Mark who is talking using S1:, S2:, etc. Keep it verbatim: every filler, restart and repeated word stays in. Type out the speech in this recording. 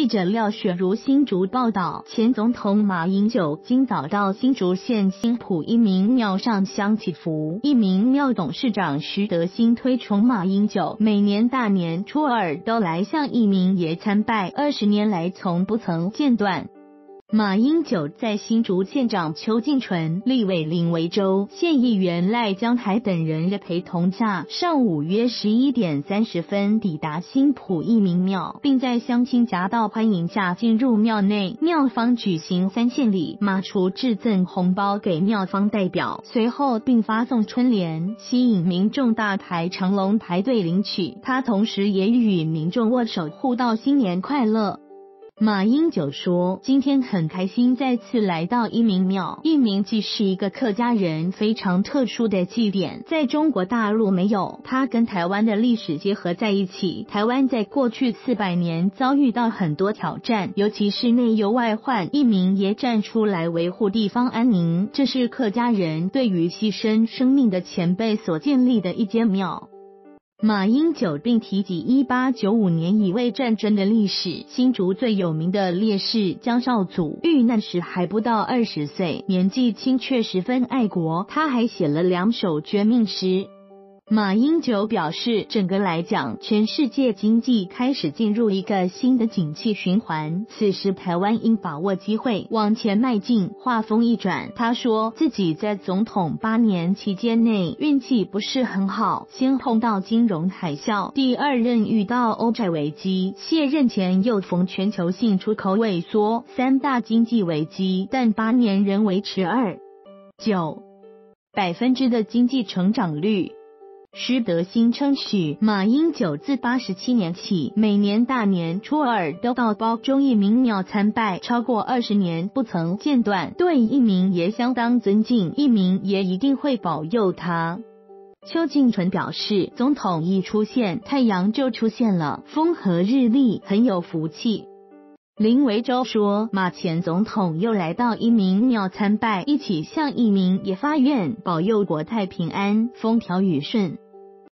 S1: 记者廖雪如新竹报道，前总统马英九今早到新竹县新埔一民庙上香祈福。一民庙董事长徐德兴推崇马英九，每年大年初二都来向一民爷参拜，二十年来从不曾间断。马英九在新竹县长邱进纯、立委林维洲、县议员赖江台等人的陪同下，上午约十一点三十分抵达新埔一民庙，并在乡亲夹道欢迎下进入庙内。庙方举行三献礼，马厨致赠红包给庙方代表，随后并发送春联，吸引民众大排长龙排队领取。他同时也与民众握手互道新年快乐。马英九说，今天很开心再次来到一民庙。一民祭是一个客家人非常特殊的祭典，在中国大陆没有，它跟台湾的历史结合在一起。台湾在过去四百年遭遇到很多挑战，尤其是内忧外患，一民也站出来维护地方安宁，这是客家人对于牺牲生命的前辈所建立的一间庙。马英九并提及一八九五年乙未战争的历史，新竹最有名的烈士江少祖遇难时还不到二十岁，年纪轻却十分爱国，他还写了两首绝命诗。马英九表示，整个来讲，全世界经济开始进入一个新的景气循环，此时台湾应把握机会往前迈进。话锋一转，他说自己在总统八年期间内运气不是很好，先碰到金融海啸，第二任遇到欧债危机，卸任前又逢全球性出口萎缩，三大经济危机，但八年仍维持二九百分之的经济成长率。徐德兴称许，马英九自八十七年起，每年大年初二都到褒忠一民庙参拜，超过二十年不曾间断，对一民爷相当尊敬，一民爷一定会保佑他。邱进纯表示，总统一出现，太阳就出现了，风和日丽，很有福气。林维洲说，马前总统又来到一民庙参拜，一起向一民爷发愿，保佑国泰平安，风调雨顺。